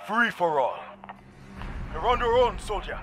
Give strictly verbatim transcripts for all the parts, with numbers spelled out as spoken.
Free for all. You're on your own, soldier.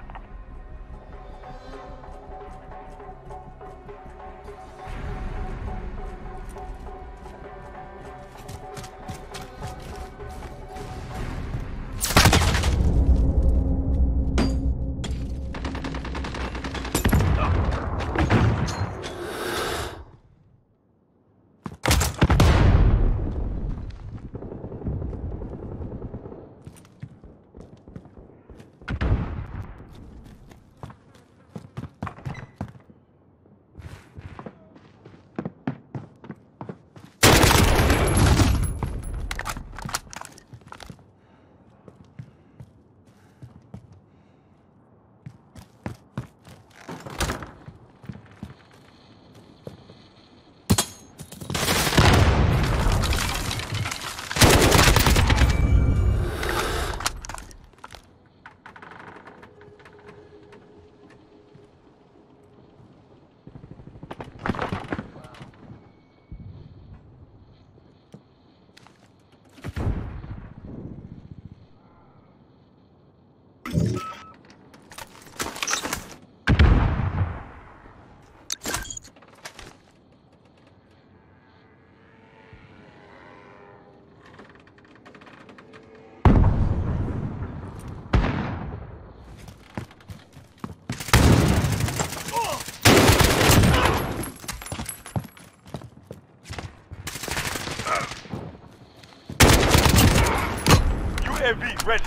U A V ready.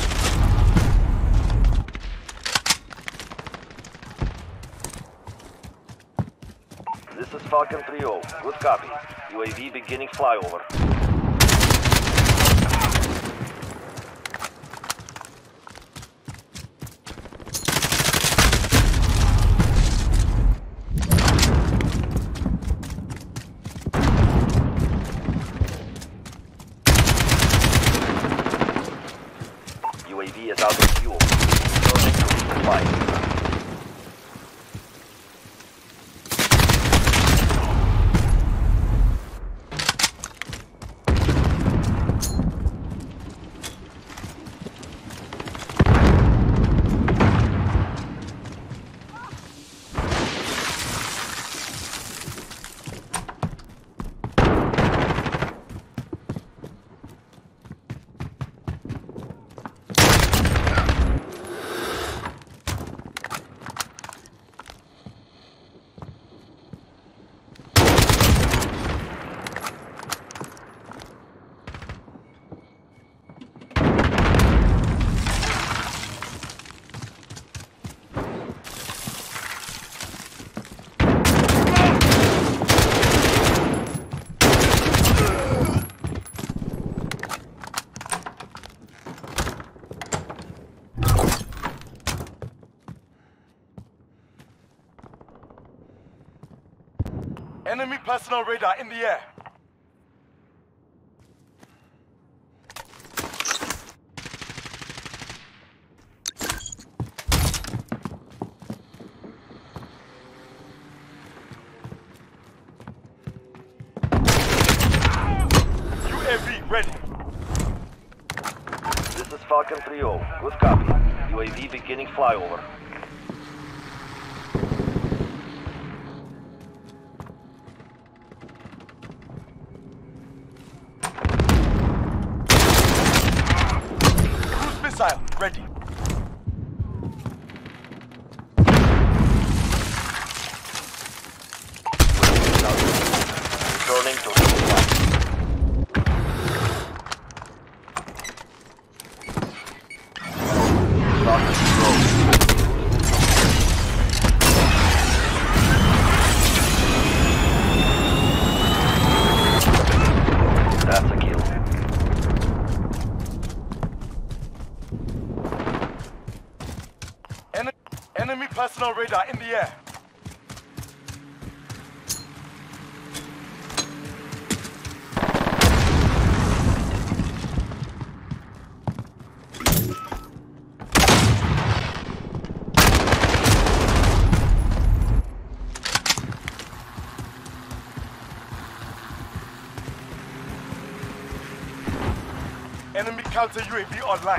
This is Falcon three oh. Good copy. U A V beginning flyover. U A V is out of fuel. Returning to resupply. Enemy personal radar in the air. U A V ready. This is Falcon three oh. Good copy. U A V beginning flyover. Missile ready. Returning to resupply. That's a kill. En enemy personal radar in the air. Enemy counter U A V online.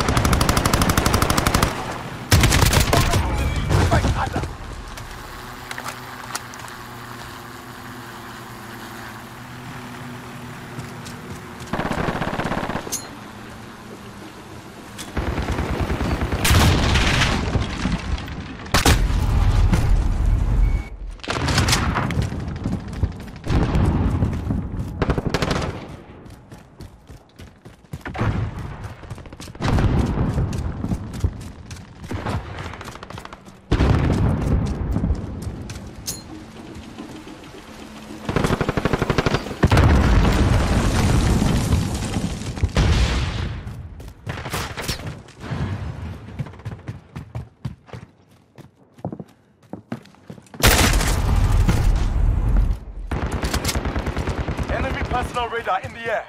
Personal radar in the air.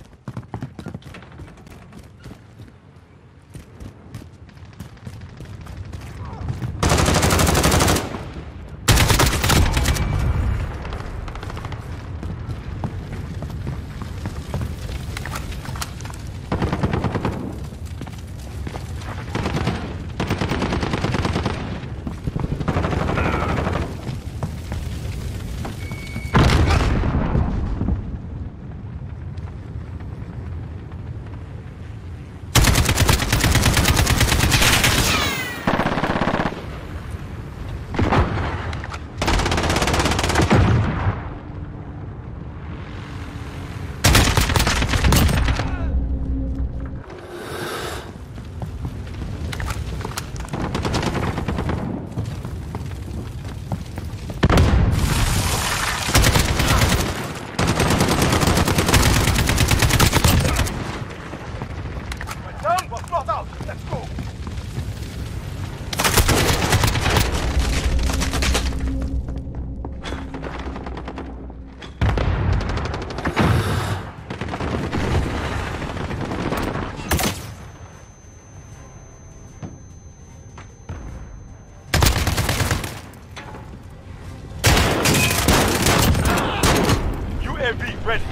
U A V ready.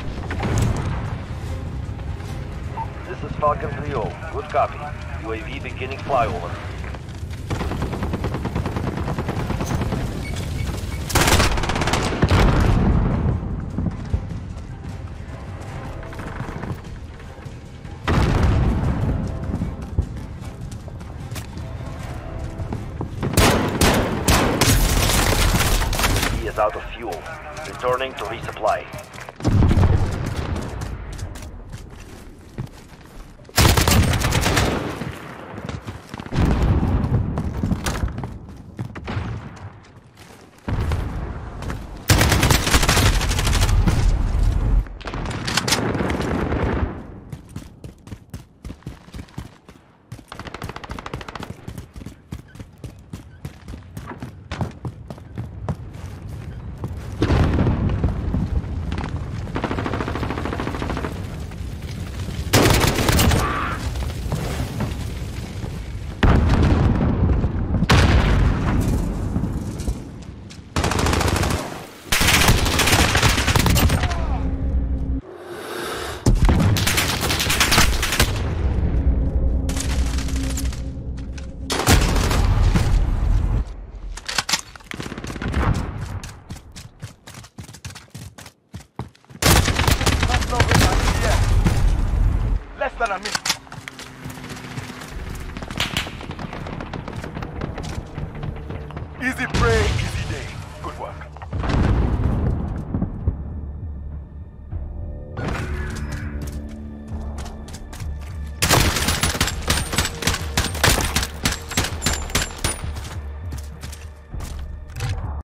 This is Falcon three oh. Good copy. U A V beginning flyover. He is out of fuel. Returning to resupply. Less than a minute. Easy prey